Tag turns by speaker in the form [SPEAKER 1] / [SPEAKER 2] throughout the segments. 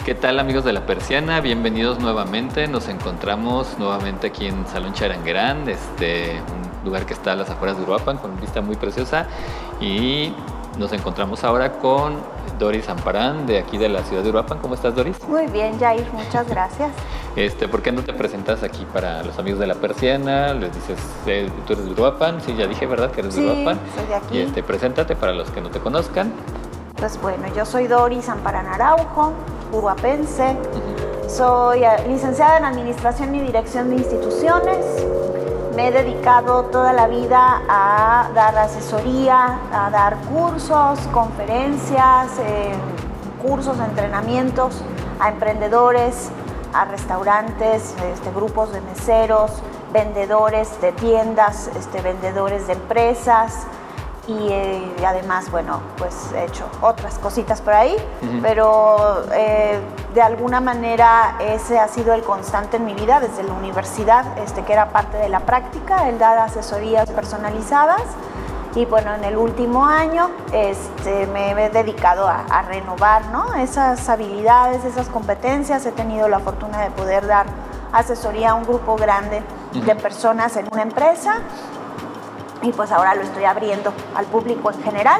[SPEAKER 1] ¿Qué tal, amigos de La Persiana? Bienvenidos nuevamente. Nos encontramos nuevamente aquí en Salón Charanguerán, un lugar que está a las afueras de Uruapan, con vista muy preciosa. Y nos encontramos ahora con Doris Amparán, de aquí de la ciudad de Uruapan. ¿Cómo estás, Doris?
[SPEAKER 2] Muy bien, Jair, muchas gracias.
[SPEAKER 1] ¿Por qué no te presentas aquí para los amigos de La Persiana? Les dices, tú eres de Uruapan. Sí, ya dije, ¿verdad? Que eres de Uruapan.
[SPEAKER 2] Sí, soy de aquí.
[SPEAKER 1] Y preséntate para los que no te conozcan.
[SPEAKER 2] Pues bueno, yo soy Doris Amparán Araujo, uruapense. Soy licenciada en Administración y Dirección de Instituciones. Me he dedicado toda la vida a dar asesoría, a dar cursos, conferencias, cursos, entrenamientos a emprendedores, a restaurantes, grupos de meseros, vendedores de tiendas, vendedores de empresas. Y además, bueno, pues he hecho otras cositas por ahí, pero de alguna manera ese ha sido el constante en mi vida desde la universidad, que era parte de la práctica, el dar asesorías personalizadas. Y bueno, en el último año me he dedicado a renovar, ¿no?, esas habilidades, esas competencias. He tenido la fortuna de poder dar asesoría a un grupo grande de personas en una empresa. Y pues ahora lo estoy abriendo al público en general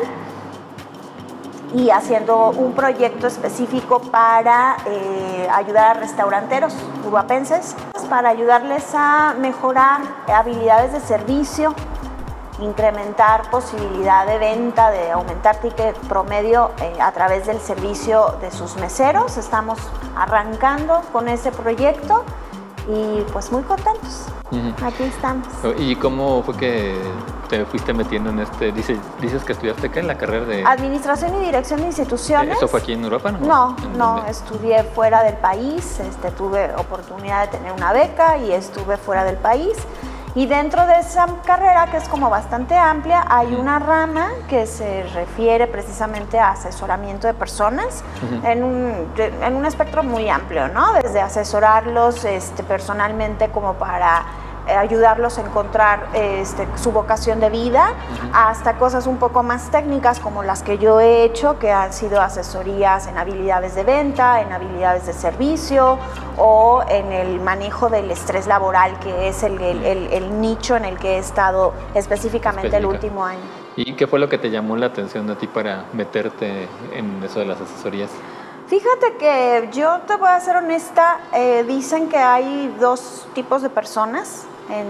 [SPEAKER 2] y haciendo un proyecto específico para ayudar a restauranteros uruapenses, para ayudarles a mejorar habilidades de servicio, incrementar posibilidad de venta, de aumentar ticket promedio a través del servicio de sus meseros. Estamos arrancando con ese proyecto y pues muy contentos. Aquí estamos.
[SPEAKER 1] ¿Y cómo fue que te fuiste metiendo en dices que estudiaste acá en la carrera de
[SPEAKER 2] Administración y Dirección de Instituciones?
[SPEAKER 1] ¿Eso fue aquí en Uruapan?
[SPEAKER 2] No, estudié fuera del país. Tuve oportunidad de tener una beca y estuve fuera del país. Y dentro de esa carrera, que es como bastante amplia, hay una rama que se refiere precisamente a asesoramiento de personas en un espectro muy amplio, ¿no? Desde asesorarlos personalmente como para ayudarlos a encontrar su vocación de vida, hasta cosas un poco más técnicas como las que yo he hecho, que han sido asesorías en habilidades de venta, en habilidades de servicio o en el manejo del estrés laboral, que es el nicho en el que he estado específicamente el último año.
[SPEAKER 1] ¿Y qué fue lo que te llamó la atención a ti para meterte en eso de las asesorías?
[SPEAKER 2] Fíjate que yo te voy a ser honesta, dicen que hay dos tipos de personas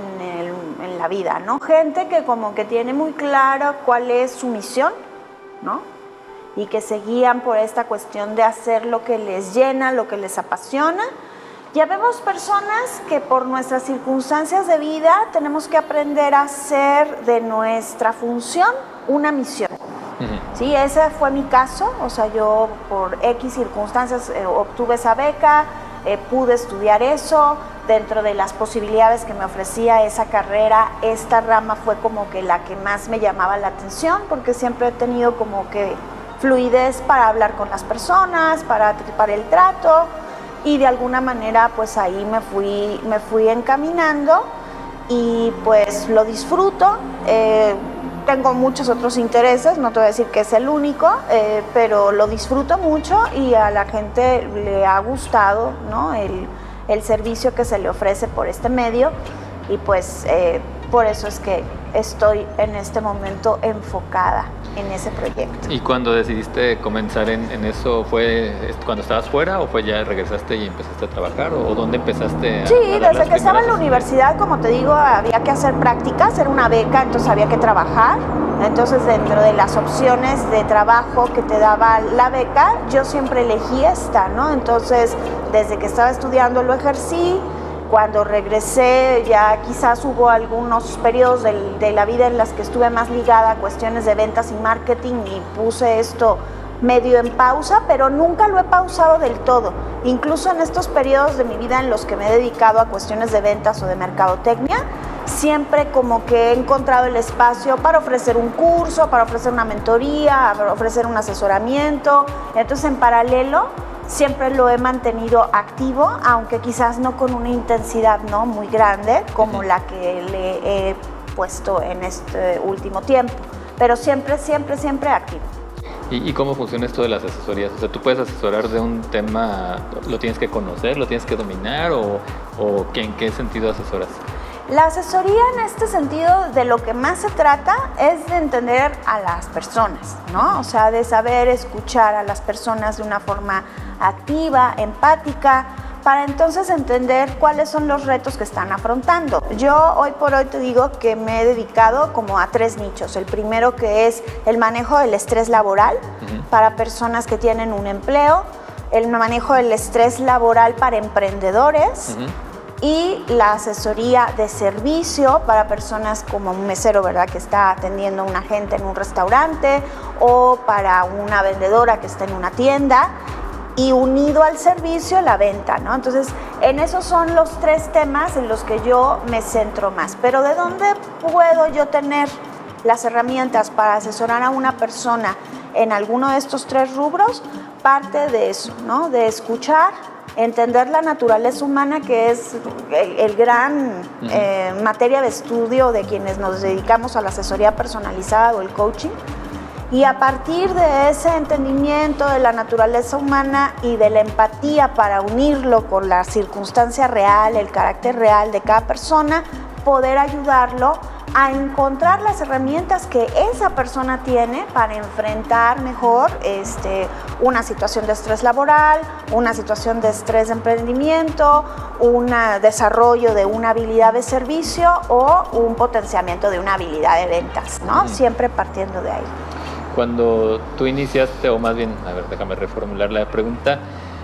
[SPEAKER 2] en la vida, ¿no? Gente que como que tiene muy claro cuál es su misión, ¿no? Y que se guían por esta cuestión de hacer lo que les llena, lo que les apasiona. Ya vemos personas que por nuestras circunstancias de vida tenemos que aprender a hacer de nuestra función una misión. Sí, ese fue mi caso. O sea, yo por X circunstancias obtuve esa beca, pude estudiar eso. Dentro de las posibilidades que me ofrecía esa carrera, esta rama fue como que la que más me llamaba la atención, porque siempre he tenido como que fluidez para hablar con las personas, para el trato, y de alguna manera pues ahí me fui encaminando y pues lo disfruto. Tengo muchos otros intereses, no te voy a decir que es el único, pero lo disfruto mucho y a la gente le ha gustado, ¿no?, el servicio que se le ofrece por este medio, y pues por eso es que estoy en este momento enfocada en ese proyecto.
[SPEAKER 1] ¿Y cuando decidiste comenzar en eso, fue cuando estabas fuera o fue ya regresaste y empezaste a trabajar, o dónde empezaste a
[SPEAKER 2] Sí,
[SPEAKER 1] dar
[SPEAKER 2] desde que estaba en la universidad, como te digo, había que hacer prácticas, era una beca, entonces había que trabajar. Entonces, dentro de las opciones de trabajo que te daba la beca, yo siempre elegí esta, ¿no? Entonces, desde que estaba estudiando lo ejercí. Cuando regresé, ya quizás hubo algunos periodos de la vida en las que estuve más ligada a cuestiones de ventas y marketing y puse esto medio en pausa, pero nunca lo he pausado del todo. Incluso en estos periodos de mi vida en los que me he dedicado a cuestiones de ventas o de mercadotecnia, siempre como que he encontrado el espacio para ofrecer un curso, para ofrecer una mentoría, para ofrecer un asesoramiento. Entonces, en paralelo, siempre lo he mantenido activo, aunque quizás no con una intensidad, ¿no?, muy grande como la que le he puesto en este último tiempo, pero siempre activo.
[SPEAKER 1] ¿Y cómo funciona esto de las asesorías? O sea, ¿tú puedes asesorar de un tema, lo tienes que conocer, lo tienes que dominar o en qué sentido asesoras?
[SPEAKER 2] La asesoría en este sentido de lo que más se trata es de entender a las personas, ¿no? O sea, de saber escuchar a las personas de una forma activa, empática, para entonces entender cuáles son los retos que están afrontando. Yo hoy por hoy te digo que me he dedicado como a 3 nichos. El primero, que es el manejo del estrés laboral para personas que tienen un empleo, el manejo del estrés laboral para emprendedores, y la asesoría de servicio para personas como un mesero, ¿verdad?, que está atendiendo a una gente en un restaurante, o para una vendedora que está en una tienda, y unido al servicio la venta, ¿no? Entonces, en esos son los 3 temas en los que yo me centro más. Pero ¿de dónde puedo yo tener las herramientas para asesorar a una persona en alguno de estos 3 rubros? Parte de eso, ¿no? De escuchar, entender la naturaleza humana, que es el gran materia de estudio de quienes nos dedicamos a la asesoría personalizada o el coaching. Y a partir de ese entendimiento de la naturaleza humana y de la empatía, para unirlo con la circunstancia real, el carácter real de cada persona, poder ayudarlo a encontrar las herramientas que esa persona tiene para enfrentar mejor una situación de estrés laboral, una situación de estrés de emprendimiento, un desarrollo de una habilidad de servicio o un potenciamiento de una habilidad de ventas, ¿no? Siempre partiendo de ahí.
[SPEAKER 1] Cuando tú iniciaste, o más bien, a ver, déjame reformular la pregunta,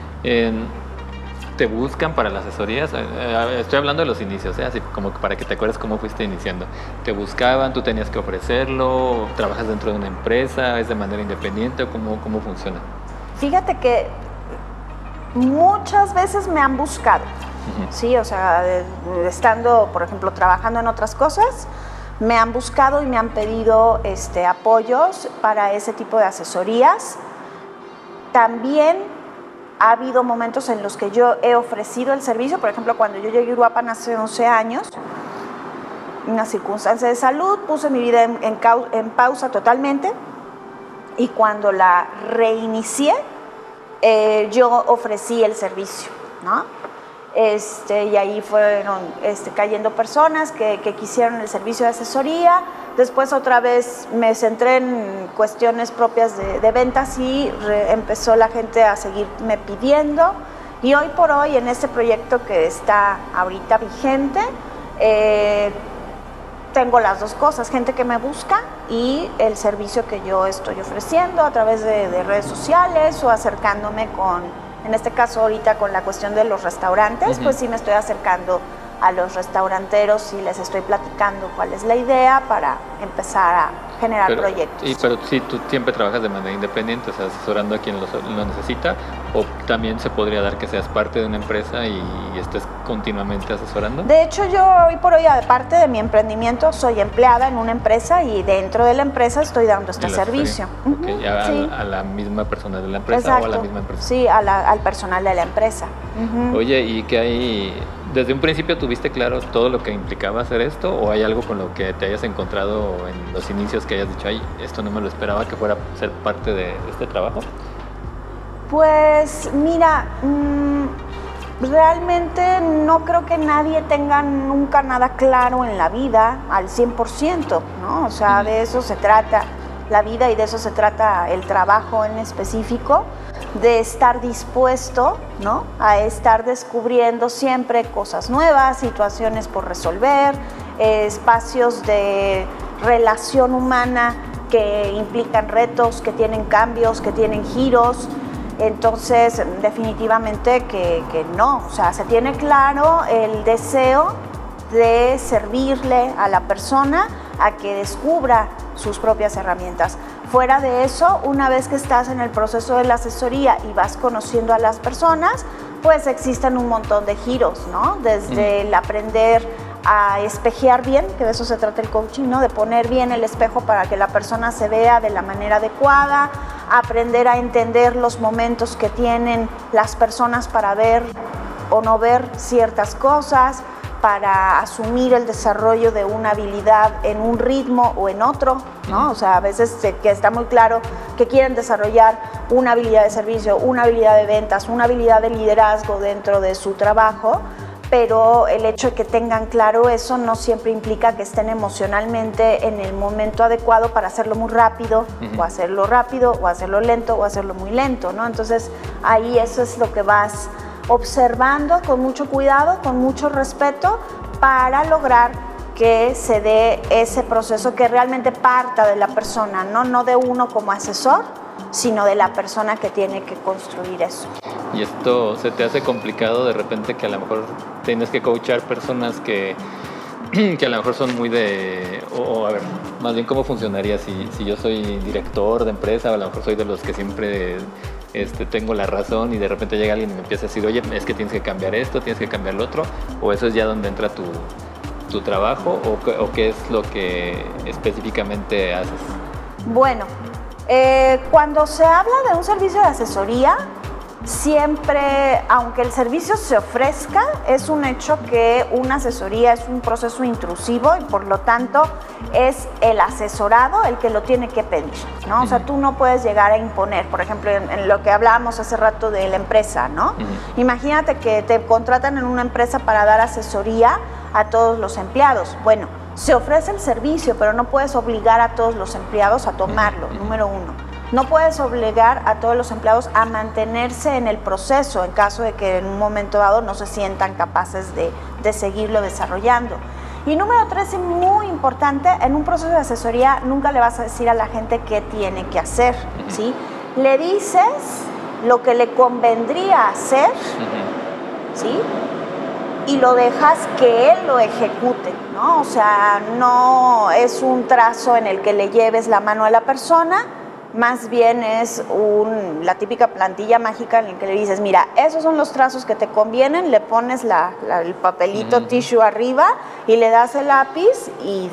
[SPEAKER 1] ¿te buscan para las asesorías? Estoy hablando de los inicios, así como para que te acuerdes cómo fuiste iniciando. ¿Te buscaban? ¿Tú tenías que ofrecerlo? ¿Trabajas dentro de una empresa? ¿Es de manera independiente? ¿O cómo funciona?
[SPEAKER 2] Fíjate que muchas veces me han buscado, sí, o sea, estando, por ejemplo, trabajando en otras cosas, me han buscado y me han pedido apoyos para ese tipo de asesorías. También ha habido momentos en los que yo he ofrecido el servicio. Por ejemplo, cuando yo llegué a Uruapan hace 11 años, una circunstancia de salud, puse mi vida en pausa totalmente, y cuando la reinicié, yo ofrecí el servicio, ¿no? Y ahí fueron cayendo personas que quisieron el servicio de asesoría. Después otra vez me centré en cuestiones propias de ventas y empezó la gente a seguirme pidiendo. Y hoy por hoy, en este proyecto que está ahorita vigente, tengo las 2 cosas: gente que me busca y el servicio que yo estoy ofreciendo a través de redes sociales o acercándome en este caso ahorita con la cuestión de los restaurantes, pues sí me estoy acercando a los restauranteros y les estoy platicando cuál es la idea para empezar a generar proyectos.
[SPEAKER 1] Pero sí, tú siempre trabajas de manera independiente, o sea, asesorando a quien lo necesita, o también se podría dar que seas parte de una empresa y estés continuamente asesorando.
[SPEAKER 2] De hecho, yo hoy por hoy, aparte de mi emprendimiento, soy empleada en una empresa y dentro de la empresa estoy dando este servicio.
[SPEAKER 1] Okay. Sí. ¿A la misma persona de la empresa?
[SPEAKER 2] Exacto.
[SPEAKER 1] ¿O a la misma empresa?
[SPEAKER 2] Sí, al personal de la empresa.
[SPEAKER 1] Oye, ¿y qué hay? ¿Desde un principio tuviste claro todo lo que implicaba hacer esto, o hay algo con lo que te hayas encontrado en los inicios que hayas dicho, ay, esto no me lo esperaba que fuera a ser parte de este trabajo?
[SPEAKER 2] Pues mira, realmente no creo que nadie tenga nunca nada claro en la vida al 100%, ¿no? O sea, de eso se trata la vida y de eso se trata el trabajo en específico, de estar dispuesto, ¿no?, a estar descubriendo siempre cosas nuevas, situaciones por resolver, espacios de relación humana que implican retos, que tienen cambios, que tienen giros. Entonces, definitivamente que no, o sea, se tiene claro el deseo de servirle a la persona a que descubra sus propias herramientas. Fuera de eso, una vez que estás en el proceso de la asesoría y vas conociendo a las personas, pues existen un montón de giros, ¿no? Desde el aprender a espejear bien, que de eso se trata el coaching, ¿no? De poner bien el espejo para que la persona se vea de la manera adecuada, aprender a entender los momentos que tienen las personas para ver o no ver ciertas cosas, para asumir el desarrollo de una habilidad en un ritmo o en otro, ¿no? O sea, a veces que está muy claro que quieren desarrollar una habilidad de servicio, una habilidad de ventas, una habilidad de liderazgo dentro de su trabajo, pero el hecho de que tengan claro eso no siempre implica que estén emocionalmente en el momento adecuado para hacerlo muy rápido, o hacerlo lento, o hacerlo muy lento, ¿no? Entonces, ahí eso es lo que vas observando con mucho cuidado, con mucho respeto, para lograr que se dé ese proceso que realmente parta de la persona, no de uno como asesor, sino de la persona que tiene que construir eso.
[SPEAKER 1] ¿Y esto se te hace complicado de repente, que a lo mejor tienes que coachar personas que a lo mejor son muy de... a ver, más bien, ¿cómo funcionaría si yo soy director de empresa, o a lo mejor soy de los que siempre tengo la razón, y de repente llega alguien y me empieza a decir, oye, es que tienes que cambiar esto, tienes que cambiar lo otro? ¿O eso es ya donde entra tu trabajo, o qué es lo que específicamente haces?
[SPEAKER 2] Bueno, cuando se habla de un servicio de asesoría, siempre, aunque el servicio se ofrezca, es un hecho que una asesoría es un proceso intrusivo, y por lo tanto es el asesorado el que lo tiene que pedir, ¿no? O sea, tú no puedes llegar a imponer, por ejemplo, en lo que hablábamos hace rato de la empresa, ¿no? Imagínate que te contratan en una empresa para dar asesoría a todos los empleados. Bueno, se ofrece el servicio, pero no puedes obligar a todos los empleados a tomarlo, número uno. No puedes obligar a todos los empleados a mantenerse en el proceso en caso de que en un momento dado no se sientan capaces de seguirlo desarrollando. Y número 3, y muy importante, en un proceso de asesoría nunca le vas a decir a la gente qué tiene que hacer, ¿sí? Le dices lo que le convendría hacer, ¿sí? Y lo dejas que él lo ejecute, ¿no? O sea, no es un trazo en el que le lleves la mano a la persona, más bien es la típica plantilla mágica en la que le dices, mira, esos son los trazos que te convienen, le pones el papelito tissue arriba y le das el lápiz, y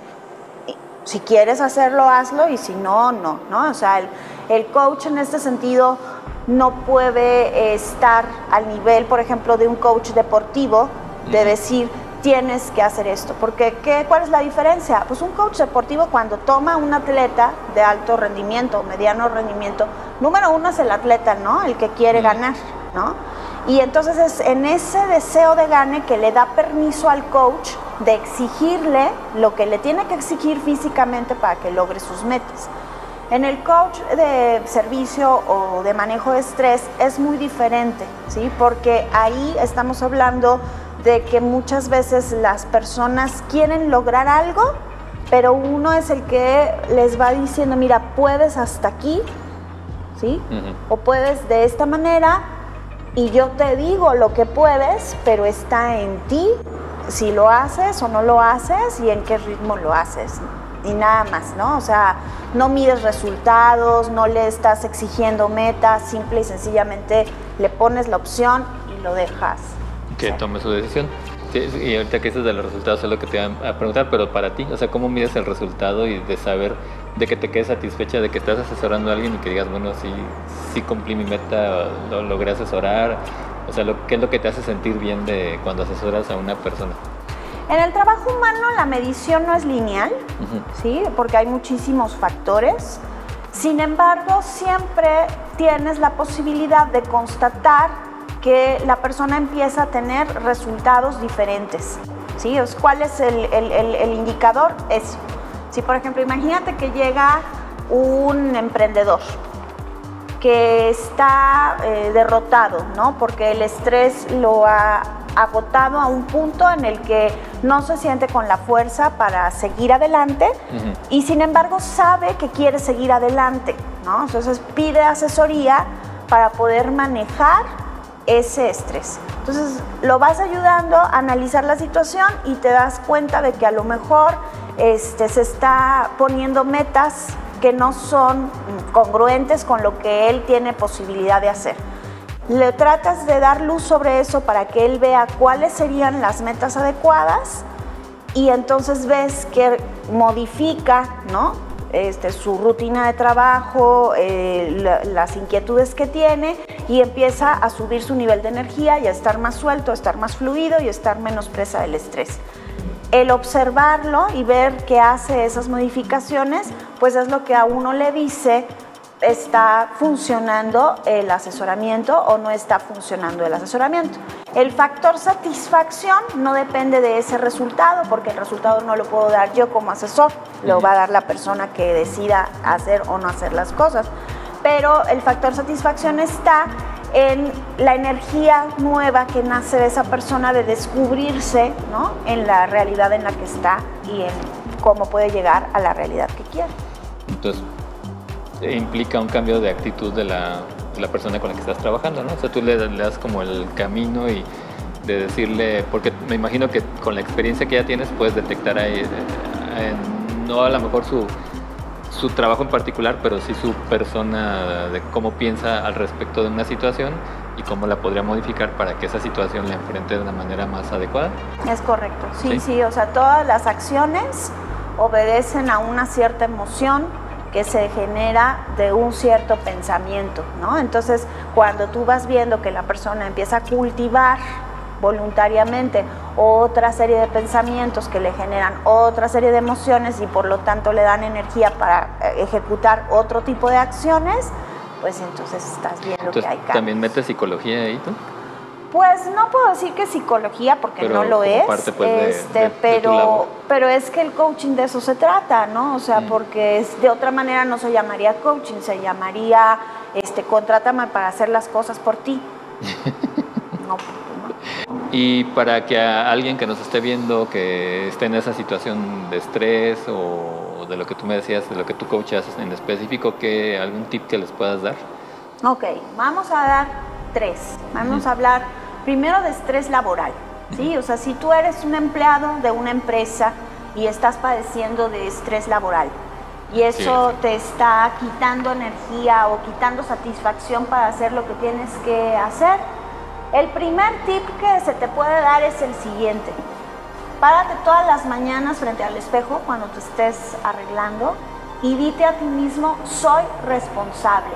[SPEAKER 2] si quieres hacerlo, hazlo, y si no, no, ¿no? O sea, el coach en este sentido no puede estar al nivel, por ejemplo, de un coach deportivo, de decir, tienes que hacer esto, porque ¿cuál es la diferencia? Pues un coach deportivo, cuando toma un atleta de alto rendimiento o mediano rendimiento, número uno es el atleta, ¿no? El que quiere ganar, ¿no? Y entonces es en ese deseo de gane que le da permiso al coach de exigirle lo que le tiene que exigir físicamente para que logre sus metas. En el coach de servicio o de manejo de estrés es muy diferente, ¿sí? Porque ahí estamos hablando de que muchas veces las personas quieren lograr algo, pero uno es el que les va diciendo, mira, puedes hasta aquí, ¿sí? O puedes de esta manera, y yo te digo lo que puedes, pero está en ti si lo haces o no lo haces, y en qué ritmo lo haces, y nada más, ¿no? O sea, no mides resultados, no le estás exigiendo metas, simple y sencillamente le pones la opción y lo dejas
[SPEAKER 1] que tome su decisión. Sí, y ahorita que dices de los resultados es lo que te iba a preguntar, pero para ti, o sea, ¿cómo mides el resultado y de saber, de que te quedes satisfecha de que estás asesorando a alguien y que digas, bueno, sí cumplí mi meta, lo logré asesorar? O sea, ¿qué es lo que te hace sentir bien de cuando asesoras a una persona?
[SPEAKER 2] En el trabajo humano la medición no es lineal, ¿sí? Porque hay muchísimos factores. Sin embargo, siempre tienes la posibilidad de constatar que la persona empieza a tener resultados diferentes, ¿sí? ¿Cuál es el indicador? Eso. Si, por ejemplo, imagínate que llega un emprendedor que está derrotado, ¿no? Porque el estrés lo ha agotado a un punto en el que no se siente con la fuerza para seguir adelante, y sin embargo sabe que quiere seguir adelante, ¿no? Entonces pide asesoría para poder manejar ese estrés. Entonces lo vas ayudando a analizar la situación y te das cuenta de que a lo mejor se está poniendo metas que no son congruentes con lo que él tiene posibilidad de hacer. Le tratas de dar luz sobre eso para que él vea cuáles serían las metas adecuadas, y entonces ves que modifica, ¿no? Su rutina de trabajo, las inquietudes que tiene, y empieza a subir su nivel de energía y a estar más suelto, a estar más fluido y a estar menos presa del estrés. El observarlo y ver que hace esas modificaciones, pues es lo que a uno le dice está funcionando el asesoramiento o no está funcionando el asesoramiento. El factor satisfacción no depende de ese resultado, porque el resultado no lo puedo dar yo como asesor, lo va a dar la persona que decida hacer o no hacer las cosas. Pero el factor satisfacción está en la energía nueva que nace de esa persona de descubrirse, ¿no?, en la realidad en la que está y en cómo puede llegar a la realidad que quiere.
[SPEAKER 1] Entonces, implica un cambio de actitud de la persona con la que estás trabajando, ¿no? O sea, tú le das como el camino y de decirle, porque me imagino que con la experiencia que ya tienes puedes detectar ahí, no a lo mejor su trabajo en particular, pero sí su persona, de cómo piensa al respecto de una situación y cómo la podría modificar para que esa situación la enfrente de una manera más adecuada.
[SPEAKER 2] Es correcto, sí, o sea, todas las acciones obedecen a una cierta emoción que se genera de un cierto pensamiento, ¿no? Entonces, cuando tú vas viendo que la persona empieza a cultivar voluntariamente otra serie de pensamientos que le generan otra serie de emociones y por lo tanto le dan energía para ejecutar otro tipo de acciones, pues entonces estás viendo que hay cambios.
[SPEAKER 1] ¿También metes psicología ahí tú?
[SPEAKER 2] Pues no puedo decir que psicología porque no lo es,
[SPEAKER 1] parte, pues, de
[SPEAKER 2] pero es que el coaching de eso se trata, ¿no? O sea, porque de otra manera no se llamaría coaching, se llamaría contrátame para hacer las cosas por ti. No.
[SPEAKER 1] Y para que a alguien que nos esté viendo, que esté en esa situación de estrés o de lo que tú me decías, de lo que tú coachas en específico, ¿algún tip que les puedas dar?
[SPEAKER 2] Ok, vamos a dar 3. Vamos a hablar primero de estrés laboral, ¿sí? O sea, si tú eres un empleado de una empresa y estás padeciendo de estrés laboral y eso te está quitando energía o quitando satisfacción para hacer lo que tienes que hacer, el primer tip que se te puede dar es el siguiente. Párate todas las mañanas frente al espejo cuando te estés arreglando y dite a ti mismo, soy responsable.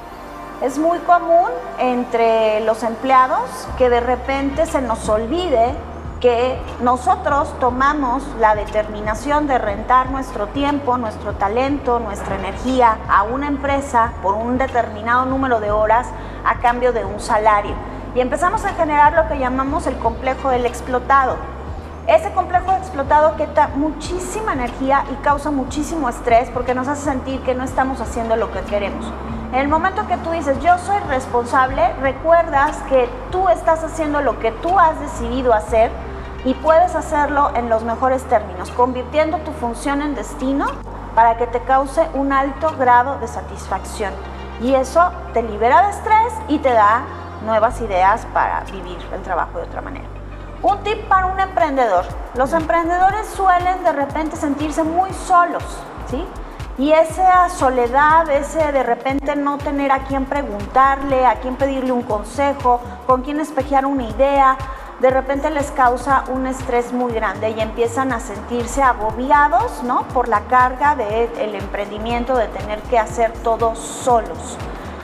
[SPEAKER 2] Es muy común entre los empleados que de repente se nos olvide que nosotros tomamos la determinación de rentar nuestro tiempo, nuestro talento, nuestra energía a una empresa por un determinado número de horas a cambio de un salario. Y empezamos a generar lo que llamamos el complejo del explotado. Ese complejo de explotado quita muchísima energía y causa muchísimo estrés porque nos hace sentir que no estamos haciendo lo que queremos. En el momento que tú dices, yo soy responsable, recuerdas que tú estás haciendo lo que tú has decidido hacer y puedes hacerlo en los mejores términos, convirtiendo tu función en destino para que te cause un alto grado de satisfacción. Y eso te libera de estrés y te da nuevas ideas para vivir el trabajo de otra manera. Un tip para un emprendedor. Los emprendedores suelen de repente sentirse muy solos, ¿sí? Y esa soledad, ese de repente no tener a quién preguntarle, a quién pedirle un consejo, con quién espejear una idea, de repente les causa un estrés muy grande y empiezan a sentirse agobiados, ¿no?, por la carga del emprendimiento, de tener que hacer todo solos.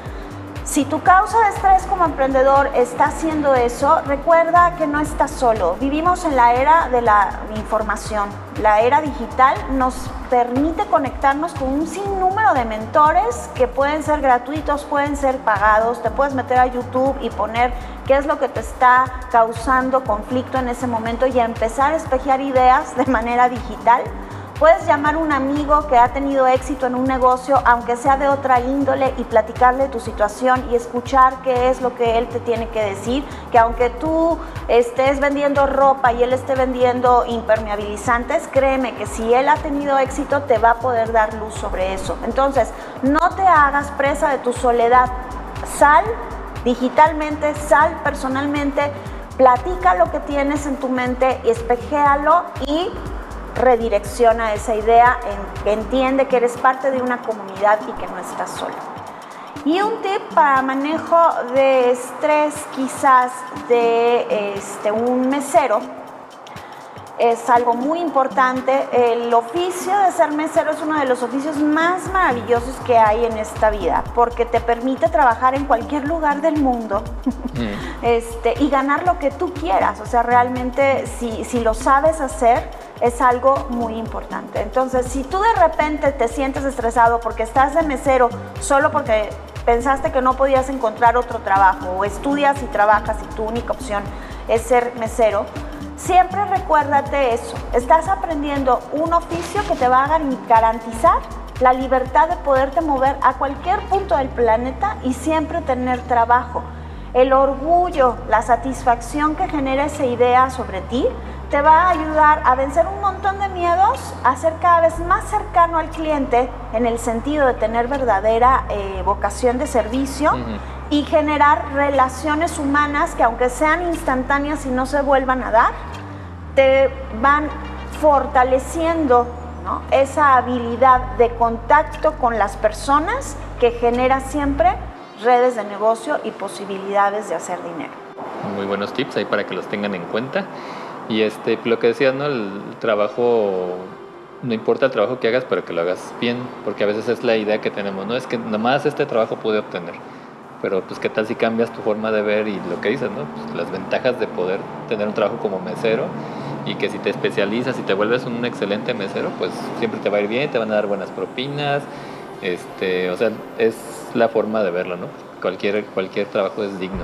[SPEAKER 2] Si tu causa de estrés como emprendedor está haciendo eso, recuerda que no estás solo. Vivimos en la era de la información. La era digital nos permite conectarnos con un sinnúmero de mentores que pueden ser gratuitos, pueden ser pagados. Te puedes meter a YouTube y poner qué es lo que te está causando conflicto en ese momento y a empezar a espejear ideas de manera digital. Puedes llamar a un amigo que ha tenido éxito en un negocio, aunque sea de otra índole, y platicarle tu situación y escuchar qué es lo que él te tiene que decir, que aunque tú estés vendiendo ropa y él esté vendiendo impermeabilizantes, créeme que si él ha tenido éxito te va a poder dar luz sobre eso. Entonces, no te hagas presa de tu soledad. Sal digitalmente, sal personalmente, platica lo que tienes en tu mente y espejéalo y redirecciona esa idea, entiende que eres parte de una comunidad y que no estás solo. Y un tip para manejo de estrés quizás de un mesero, es algo muy importante. El oficio de ser mesero es uno de los oficios más maravillosos que hay en esta vida, porque te permite trabajar en cualquier lugar del mundo y ganar lo que tú quieras. O sea, realmente si lo sabes hacer, es algo muy importante. Entonces, si tú de repente te sientes estresado porque estás de mesero solo porque pensaste que no podías encontrar otro trabajo, o estudias y trabajas y tu única opción es ser mesero, siempre recuérdate eso. Estás aprendiendo un oficio que te va a garantizar la libertad de poderte mover a cualquier punto del planeta y siempre tener trabajo. El orgullo, la satisfacción que genera esa idea sobre ti, te va a ayudar a vencer un montón de miedos, a ser cada vez más cercano al cliente en el sentido de tener verdadera vocación de servicio y generar relaciones humanas que, aunque sean instantáneas y no se vuelvan a dar, te van fortaleciendo, ¿no?, esa habilidad de contacto con las personas que genera siempre redes de negocio y posibilidades de hacer dinero.
[SPEAKER 1] Muy buenos tips ahí para que los tengan en cuenta. Y lo que decías, ¿no? El trabajo, no importa el trabajo que hagas, pero que lo hagas bien, porque a veces es la idea que tenemos, ¿no? Es que nomás este trabajo pude obtener, pero pues qué tal si cambias tu forma de ver y lo que dices, ¿no? Pues las ventajas de poder tener un trabajo como mesero, y que si te especializas y te vuelves un excelente mesero, pues siempre te va a ir bien, te van a dar buenas propinas, o sea, es la forma de verlo, ¿no? Cualquier trabajo es digno.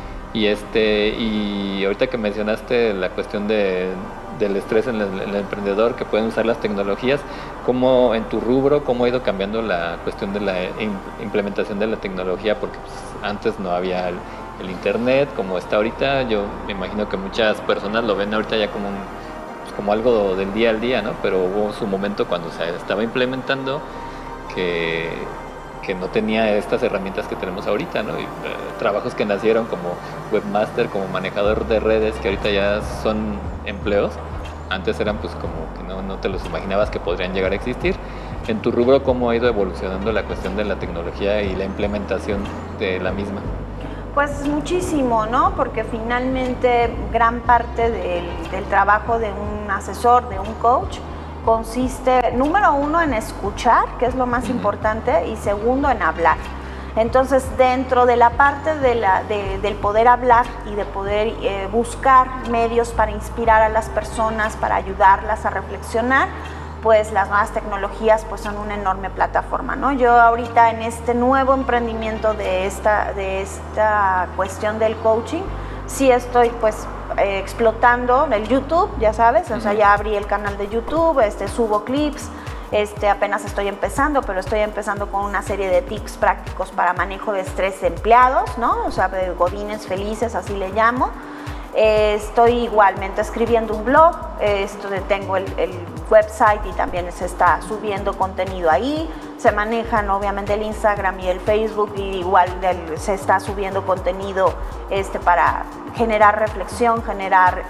[SPEAKER 1] Y ahorita que mencionaste la cuestión del estrés en el emprendedor, que pueden usar las tecnologías, ¿cómo en tu rubro, cómo ha ido cambiando la cuestión de la implementación de la tecnología? Porque pues, antes no había el internet como está ahorita. Yo me imagino que muchas personas lo ven ahorita ya como algo del día al día, ¿no? Pero hubo su momento cuando se estaba implementando que no tenía estas herramientas que tenemos ahorita, ¿no? Y trabajos que nacieron como webmaster, como manejador de redes, que ahorita ya son empleos. Antes eran pues como que no te los imaginabas que podrían llegar a existir. En tu rubro, ¿cómo ha ido evolucionando la cuestión de la tecnología y la implementación de la misma?
[SPEAKER 2] Pues muchísimo, ¿no? Porque finalmente gran parte del trabajo de un asesor, de un coach, consiste, número uno, en escuchar, que es lo más importante, y segundo, en hablar. Entonces, dentro de la parte del poder hablar y de poder buscar medios para inspirar a las personas, para ayudarlas a reflexionar, pues las nuevas tecnologías pues son una enorme plataforma, ¿no? Yo ahorita en este nuevo emprendimiento de esta cuestión del coaching, sí estoy pues explotando el YouTube, ya sabes, o sea, ya abrí el canal de YouTube, subo clips, apenas estoy empezando, pero estoy empezando con una serie de tips prácticos para manejo de estrés de empleados, ¿no? O sea, de godines felices, así le llamo. Estoy igualmente escribiendo un blog, tengo el website y también se está subiendo contenido ahí. Se manejan obviamente el Instagram y el Facebook, y igual se está subiendo contenido para generar reflexión, generar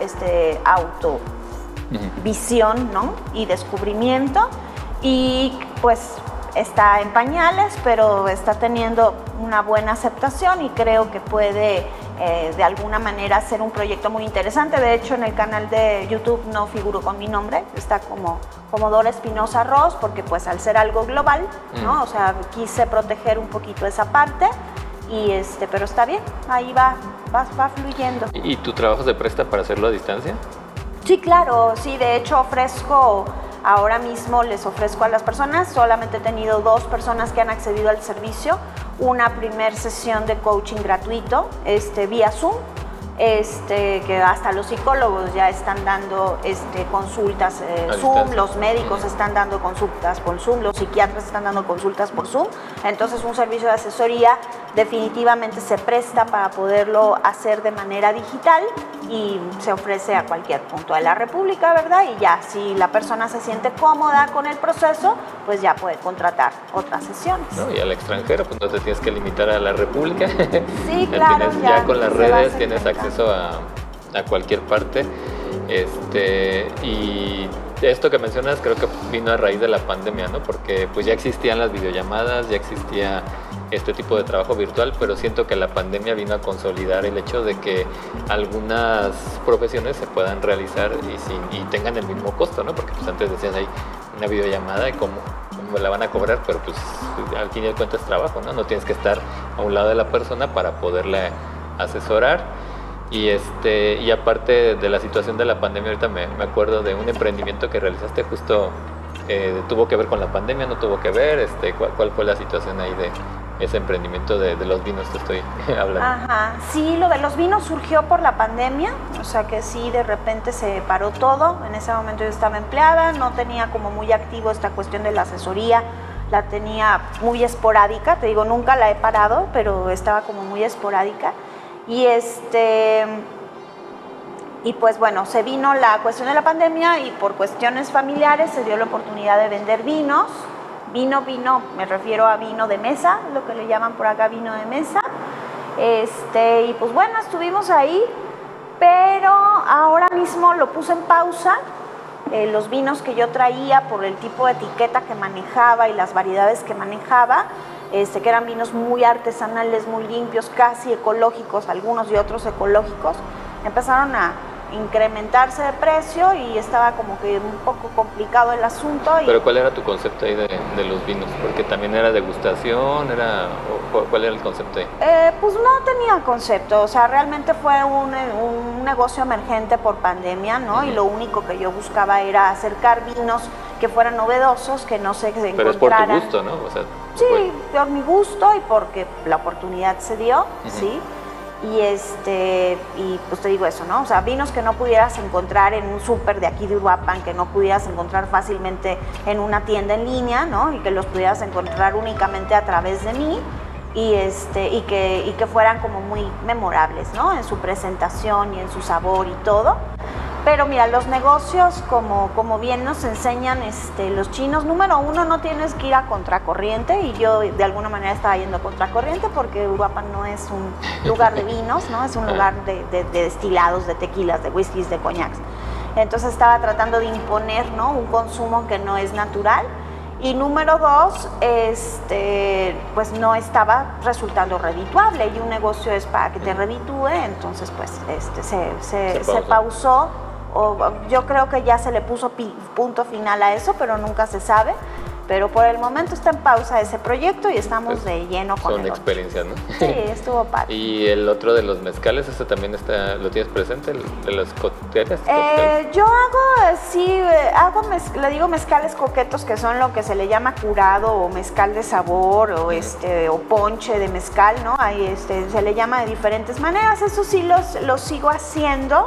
[SPEAKER 2] autovisión, ¿no?, y descubrimiento. Y pues está en pañales, pero está teniendo una buena aceptación y creo que puede de alguna manera ser un proyecto muy interesante. De hecho, en el canal de YouTube no figuro con mi nombre, está como Dora Espinosa Ross, porque pues al ser algo global, ¿no? O sea, quise proteger un poquito esa parte, y pero está bien, ahí va fluyendo.
[SPEAKER 1] ¿Y tu trabajo se presta para hacerlo a distancia?
[SPEAKER 2] Sí, claro, sí, de hecho ahora mismo les ofrezco a las personas, solamente he tenido 2 personas que han accedido al servicio, una primer sesión de coaching gratuito, vía Zoom, que hasta los psicólogos ya están dando consultas Zoom, los médicos están dando consultas por Zoom, los psiquiatras están dando consultas por Zoom. Entonces, un servicio de asesoría definitivamente se presta para poderlo hacer de manera digital y se ofrece a cualquier punto de la República, ¿verdad? Y ya, si la persona se siente cómoda con el proceso, pues ya puede contratar otras sesiones.
[SPEAKER 1] ¿No? Y al extranjero, pues no te tienes que limitar a la República.
[SPEAKER 2] Sí, claro.
[SPEAKER 1] Ya con las redes tienes acceso a cualquier parte. Y esto que mencionas creo que vino a raíz de la pandemia, ¿no? Porque pues ya existían las videollamadas, ya existía este tipo de trabajo virtual, pero siento que la pandemia vino a consolidar el hecho de que algunas profesiones se puedan realizar y tengan el mismo costo, ¿no? Porque pues antes decías ahí una videollamada y cómo la van a cobrar, pero pues al fin y al cabo es trabajo, ¿no? No tienes que estar a un lado de la persona para poderle asesorar. Y aparte de la situación de la pandemia, ahorita me acuerdo de un emprendimiento que realizaste justo, ¿tuvo que ver con la pandemia? ¿No tuvo que ver? ¿Cuál fue la situación ahí de ese emprendimiento de los vinos que estoy hablando?
[SPEAKER 2] Ajá, sí, lo de los vinos surgió por la pandemia, o sea que sí, de repente se paró todo. En ese momento yo estaba empleada, no tenía como muy activo esta cuestión de la asesoría, la tenía muy esporádica, te digo, nunca la he parado, pero estaba como muy esporádica. Y pues bueno, se vino la cuestión de la pandemia y por cuestiones familiares se dio la oportunidad de vender vinos. Vino, me refiero a vino de mesa, lo que le llaman por acá vino de mesa. Y pues bueno, estuvimos ahí, pero ahora mismo lo puse en pausa. Los vinos que yo traía por el tipo de etiqueta que manejaba y las variedades que manejaba, que eran vinos muy artesanales, muy limpios, casi ecológicos, algunos y otros ecológicos, empezaron a incrementarse de precio y estaba como que un poco complicado el asunto.
[SPEAKER 1] ¿Pero cuál era tu concepto ahí de los vinos? Porque también era degustación, ¿cuál era el concepto ahí?
[SPEAKER 2] Pues no tenía concepto, o sea, realmente fue un negocio emergente por pandemia, ¿no? Y lo único que yo buscaba era acercar vinos que fueran novedosos, que no se encontraran.
[SPEAKER 1] Pero es por tu gusto, ¿no? O sea,
[SPEAKER 2] sí, por mi gusto y porque la oportunidad se dio, ¿sí? Y pues te digo eso, ¿no? O sea, vinos que no pudieras encontrar en un súper de aquí de Uruapan, que no pudieras encontrar fácilmente en una tienda en línea, ¿no? Y que los pudieras encontrar únicamente a través de mí y que fueran como muy memorables, ¿no? En su presentación y en su sabor y todo. Pero mira, los negocios, como bien nos enseñan los chinos, número uno, no tienes que ir a contracorriente, y yo de alguna manera estaba yendo a contracorriente porque Uruapan no es un lugar de vinos, ¿no? Es un lugar de destilados, de tequilas, de whiskies, de coñacs. Entonces estaba tratando de imponer, ¿no? Un consumo que no es natural. Y número dos, pues no estaba resultando redituable, y un negocio es para que te reditúe, entonces pues se pausó. Yo creo que ya se le puso punto final a eso, pero nunca se sabe. Pero por el momento está en pausa ese proyecto y estamos pues de lleno con
[SPEAKER 1] son experiencias, ¿no?
[SPEAKER 2] Sí, estuvo padre.
[SPEAKER 1] ¿Y el otro de los mezcales, ese también lo tienes presente, de los cócteles?
[SPEAKER 2] Yo le digo mezcales coquetos, que son lo que se le llama curado o mezcal de sabor o ponche de mezcal, ¿no? Ahí se le llama de diferentes maneras. Eso sí los sigo haciendo,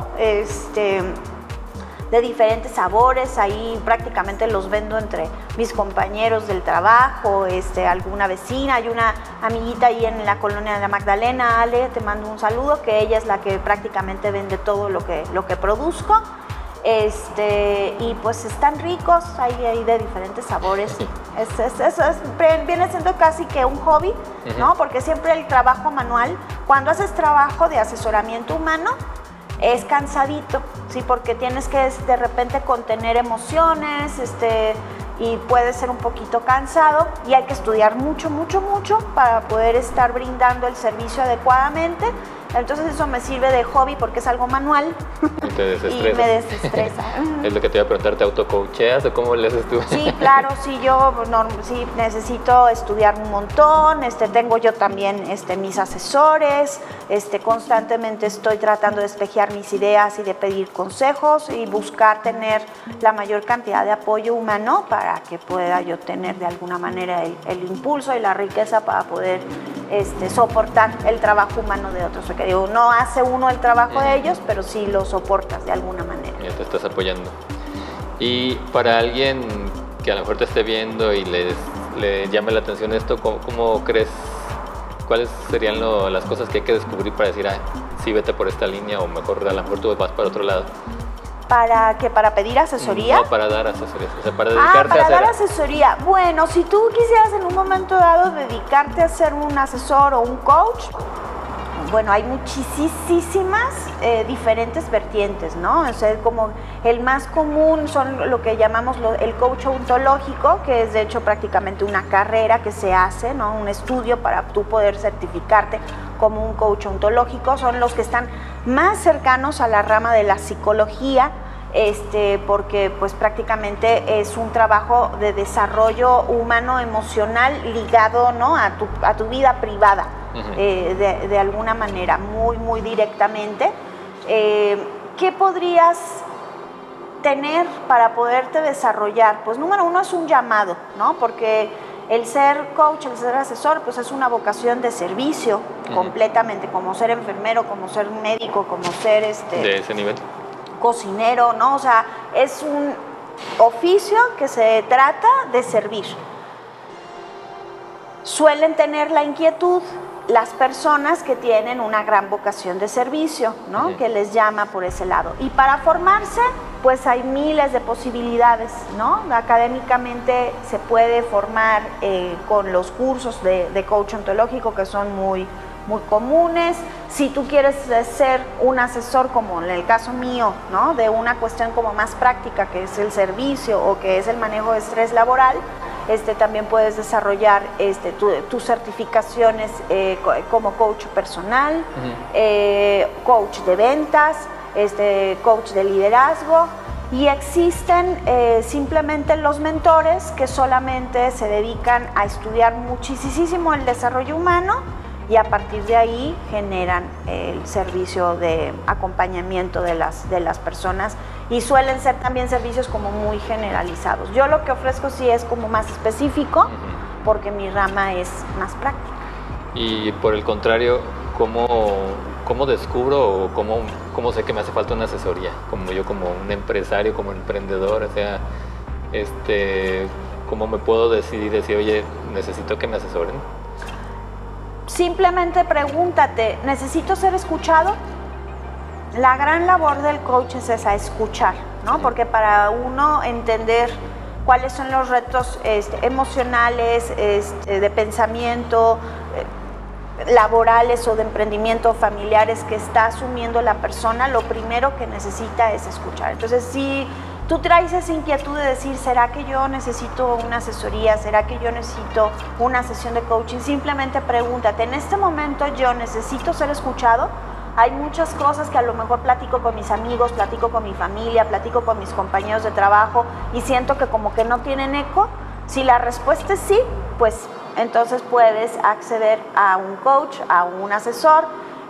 [SPEAKER 2] de diferentes sabores. Ahí prácticamente los vendo entre mis compañeros del trabajo, alguna vecina. Hay una amiguita ahí en la colonia de la Magdalena, Ale, te mando un saludo, que ella es la que prácticamente vende todo lo que produzco. Y pues están ricos, hay de diferentes sabores. Viene siendo casi que un hobby, ¿no? Porque siempre el trabajo manual, cuando haces trabajo de asesoramiento humano, es cansadito, ¿sí? Porque tienes que de repente contener emociones, y puede ser un poquito cansado, y hay que estudiar mucho para poder estar brindando el servicio adecuadamente. Entonces eso me sirve de hobby porque es algo manual.
[SPEAKER 1] Y te desestresa.
[SPEAKER 2] Y me desestresa.
[SPEAKER 1] Es lo que te iba a preguntar, ¿te autocoacheas o cómo le haces tú?
[SPEAKER 2] Sí, claro, sí, sí necesito estudiar un montón. Tengo yo también mis asesores. Constantemente estoy tratando de espejear mis ideas y de pedir consejos y buscar tener la mayor cantidad de apoyo humano para que pueda yo tener de alguna manera el impulso y la riqueza para poder soportar el trabajo humano de otros. Porque digo, no hace uno el trabajo de ellos, pero sí lo soportas de alguna manera.
[SPEAKER 1] Ya te estás apoyando. Y para alguien que a lo mejor te esté viendo y le llame la atención esto, ¿cómo crees? ¿Cuáles serían las cosas que hay que descubrir para decir, sí, vete por esta línea, o mejor a lo mejor tú vas para otro lado?
[SPEAKER 2] ¿Para qué? ¿Para pedir asesoría?
[SPEAKER 1] No, para dar asesoría, o sea, para dedicarte
[SPEAKER 2] para
[SPEAKER 1] a hacer...
[SPEAKER 2] dar asesoría. Bueno, si tú quisieras en un momento dado dedicarte a ser un asesor o un coach, bueno, hay muchísimas diferentes vertientes, ¿no? O sea, como el más común son lo que llamamos el coach ontológico, que es de hecho prácticamente una carrera que se hace, ¿no? Un estudio para tú poder certificarte como un coach ontológico. Son los que están más cercanos a la rama de la psicología, porque pues prácticamente es un trabajo de desarrollo humano emocional ligado, ¿no? a tu vida privada, de alguna manera, muy directamente. ¿Qué podrías tener para poderte desarrollar? Pues número uno es un llamado, ¿no? Porque el ser coach, el ser asesor, pues es una vocación de servicio completamente, como ser enfermero, como ser médico, como ser
[SPEAKER 1] de ese nivel,
[SPEAKER 2] cocinero, ¿no? O sea, es un oficio que se trata de servir. Suelen tener la inquietud las personas que tienen una gran vocación de servicio, ¿no? Que les llama por ese lado. Y para formarse, pues hay miles de posibilidades, ¿no? Académicamente se puede formar con los cursos de coach ontológico, que son muy comunes. Si tú quieres ser un asesor, como en el caso mío, ¿no? De una cuestión como más práctica, que es el servicio o que es el manejo de estrés laboral, también puedes desarrollar tus certificaciones como coach personal, coach de ventas, coach de liderazgo, y existen simplemente los mentores que solamente se dedican a estudiar muchísimo el desarrollo humano y a partir de ahí generan el servicio de acompañamiento de las personas, y suelen ser también servicios como muy generalizados. Yo lo que ofrezco sí es como más específico, porque mi rama es más práctica.
[SPEAKER 1] Y por el contrario, ¿cómo descubro o cómo sé que me hace falta una asesoría? Como yo, como un empresario, como emprendedor, o sea, ¿cómo me puedo decir, oye, necesito que me asesoren?
[SPEAKER 2] Simplemente pregúntate, ¿necesito ser escuchado? La gran labor del coach es esa, escuchar, ¿no? Porque para uno entender cuáles son los retos emocionales, de pensamiento, laborales o de emprendimiento, familiares que está asumiendo la persona, lo primero que necesita es escuchar. Entonces, si tú traes esa inquietud de decir, ¿será que yo necesito una asesoría? ¿Será que yo necesito una sesión de coaching? Simplemente pregúntate, ¿en este momento yo necesito ser escuchado? Hay muchas cosas que a lo mejor platico con mis amigos, platico con mi familia, platico con mis compañeros de trabajo y siento que como que no tienen eco. Si la respuesta es sí, pues entonces puedes acceder a un coach, a un asesor,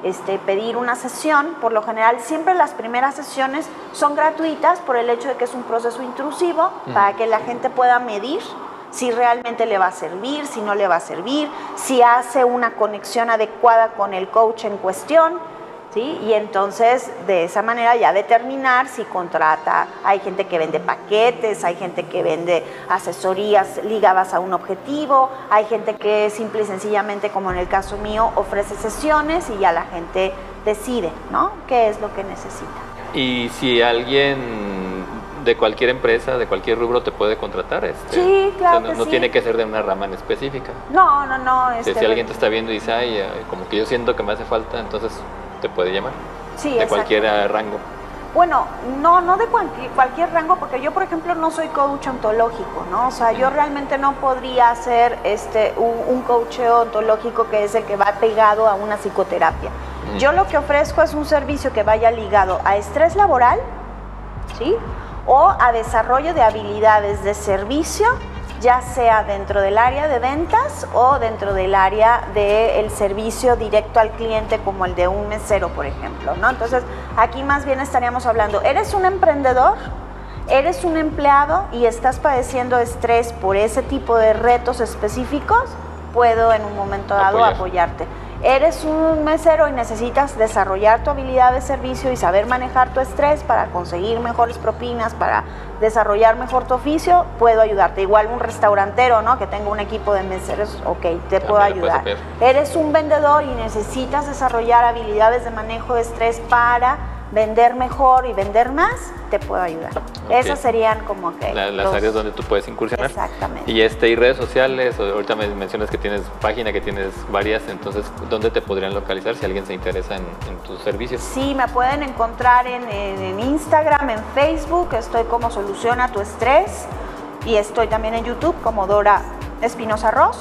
[SPEAKER 2] pedir una sesión. Por lo general, siempre las primeras sesiones son gratuitas por el hecho de que es un proceso intrusivo para que la gente pueda medir si realmente le va a servir, si no le va a servir, si hace una conexión adecuada con el coach en cuestión. ¿Sí? Y entonces de esa manera ya determinar si contrata. Hay gente que vende paquetes, hay gente que vende asesorías ligadas a un objetivo, hay gente que simple y sencillamente, como en el caso mío, ofrece sesiones y ya la gente decide, ¿no? ¿Qué es lo que necesita?
[SPEAKER 1] Y si alguien de cualquier empresa, de cualquier rubro te puede contratar,
[SPEAKER 2] sí, claro,
[SPEAKER 1] o sea,
[SPEAKER 2] que
[SPEAKER 1] no
[SPEAKER 2] sí.
[SPEAKER 1] Tiene que ser de una rama en específica.
[SPEAKER 2] No.
[SPEAKER 1] Si alguien te está viendo y dice, ay, como que yo siento que me hace falta, entonces te puede llamar.
[SPEAKER 2] Sí,
[SPEAKER 1] de cualquier rango.
[SPEAKER 2] Bueno, no de cualquier rango, porque yo, por ejemplo, no soy coach ontológico, ¿no? O sea, yo realmente no podría hacer un coach ontológico que es el que va pegado a una psicoterapia. Yo lo que ofrezco es un servicio que vaya ligado a estrés laboral, ¿sí? O a desarrollo de habilidades de servicio, ya sea dentro del área de ventas o dentro del área del servicio directo al cliente, como el de un mesero, por ejemplo, ¿no? Entonces, aquí más bien estaríamos hablando, ¿eres un emprendedor? ¿Eres un empleado y estás padeciendo estrés por ese tipo de retos específicos? Puedo en un momento dado apoyarte. Eres un mesero y necesitas desarrollar tu habilidad de servicio y saber manejar tu estrés para conseguir mejores propinas, para desarrollar mejor tu oficio, puedo ayudarte. Igual un restaurantero, ¿no? Que tenga un equipo de meseros, ok, te puedo ayudar. Eres un vendedor y necesitas desarrollar habilidades de manejo de estrés para vender mejor y vender más, te puedo ayudar. Okay. Esas serían como que
[SPEAKER 1] las áreas donde tú puedes incursionar.
[SPEAKER 2] Exactamente.
[SPEAKER 1] Y redes sociales, ahorita me mencionas que tienes página, que tienes varias, entonces, ¿dónde te podrían localizar si alguien se interesa en tus servicios?
[SPEAKER 2] Sí, me pueden encontrar en Instagram, en Facebook, estoy como Soluciona tu Estrés, y estoy también en YouTube como Dora Espinosa Ross.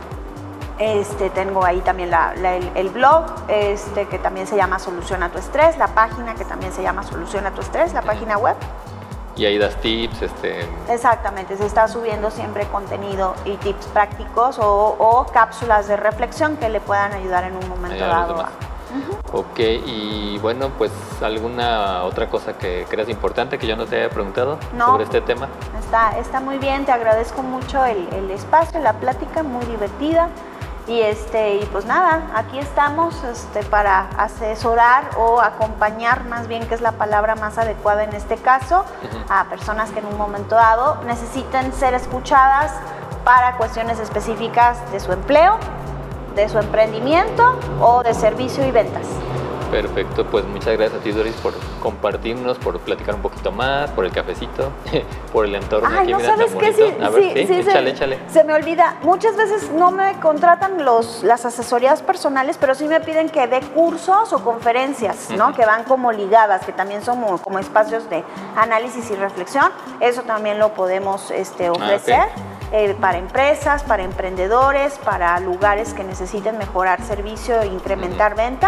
[SPEAKER 2] Tengo ahí también el blog, que también se llama Soluciona tu Estrés, la página que también se llama Soluciona tu Estrés, la página web.
[SPEAKER 1] Y ahí das tips,
[SPEAKER 2] Exactamente, se está subiendo siempre contenido y tips prácticos o cápsulas de reflexión que le puedan ayudar en un momento dado.
[SPEAKER 1] Ok, y bueno, pues alguna otra cosa que creas importante que yo no te haya preguntado sobre este tema.
[SPEAKER 2] Está muy bien, te agradezco mucho el espacio, la plática, muy divertida. Y pues nada, aquí estamos para asesorar o acompañar, más bien, que es la palabra más adecuada en este caso, a personas que en un momento dado necesiten ser escuchadas para cuestiones específicas de su empleo, de su emprendimiento o de servicio y ventas.
[SPEAKER 1] Perfecto, pues muchas gracias a ti, Doris, por compartirnos, por platicar un poquito más, por el cafecito, por el entorno.
[SPEAKER 2] Ay,
[SPEAKER 1] aquí,
[SPEAKER 2] no,
[SPEAKER 1] mira,
[SPEAKER 2] ¿sabes
[SPEAKER 1] tan
[SPEAKER 2] qué?
[SPEAKER 1] bonito. A ver, sí, échale.
[SPEAKER 2] Se me olvida, muchas veces no me contratan las asesorías personales, pero sí me piden que dé cursos o conferencias, ¿no? Que van como ligadas, que también son como espacios de análisis y reflexión. Eso también lo podemos ofrecer. Para empresas, para emprendedores, para lugares que necesiten mejorar servicio e incrementar ventas.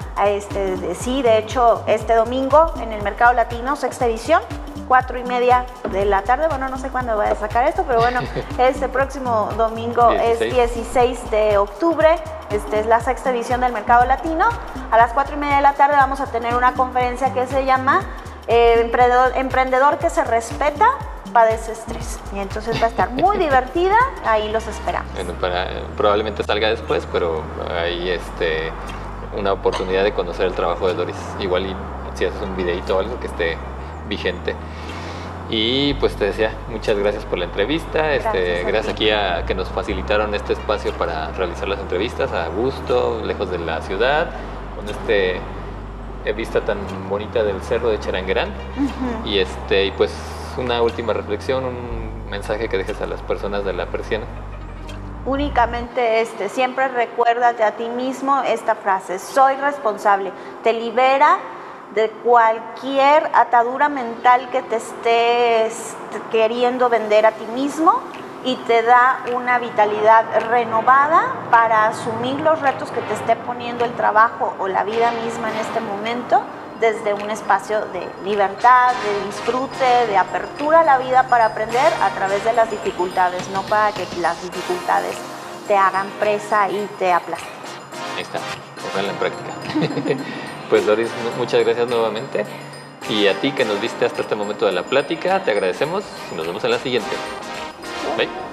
[SPEAKER 2] Sí, de hecho, este domingo en el Mercado Latino, sexta edición, 4:30 de la tarde, bueno, no sé cuándo voy a sacar esto, pero bueno, este próximo domingo 16. Es 16 de octubre, es la sexta edición del Mercado Latino. A las 4:30 de la tarde vamos a tener una conferencia que se llama Emprendedor que se respeta, padece estrés. Y entonces va a estar muy divertida, ahí los esperamos.
[SPEAKER 1] Bueno, probablemente salga después, pero ahí una oportunidad de conocer el trabajo de Doris. Igual y si haces un videito o algo que esté vigente. Y pues te decía, muchas gracias por la entrevista. Gracias aquí a que nos facilitaron este espacio para realizar las entrevistas a gusto, lejos de la ciudad, con vista tan bonita del cerro de Charanguerán. Y pues una última reflexión, un mensaje que dejes a las personas de La Persiana.
[SPEAKER 2] Únicamente siempre recuérdate a ti mismo esta frase: soy responsable. Te libera de cualquier atadura mental que te estés queriendo vender a ti mismo y te da una vitalidad renovada para asumir los retos que te esté poniendo el trabajo o la vida misma en este momento, desde un espacio de libertad, de disfrute, de apertura a la vida para aprender a través de las dificultades, no para que las dificultades te hagan presa y te aplasten.
[SPEAKER 1] Ahí está, pónganla en práctica. Pues Doris, muchas gracias nuevamente. Y a ti que nos viste hasta este momento de la plática, te agradecemos y nos vemos en la siguiente. Bye.